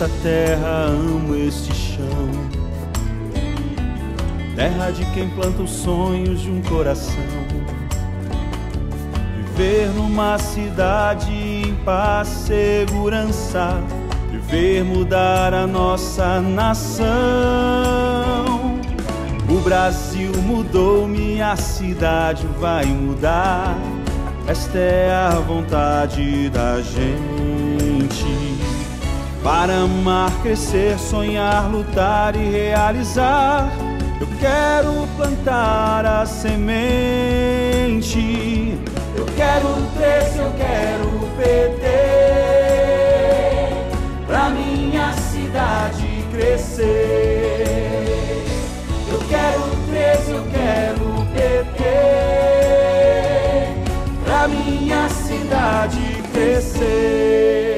esta terra, amo este chão. Terra de quem planta os sonhos de um coração. Viver numa cidade em paz, segurança. Viver mudar a nossa nação. O Brasil mudou, minha cidade vai mudar. Esta é a vontade da gente. Para amar, crescer, sonhar, lutar e realizar. Eu quero plantar a semente. Eu quero 13, eu quero o PT. Pra minha cidade crescer. Eu quero 13, eu quero o PT. Pra minha cidade crescer.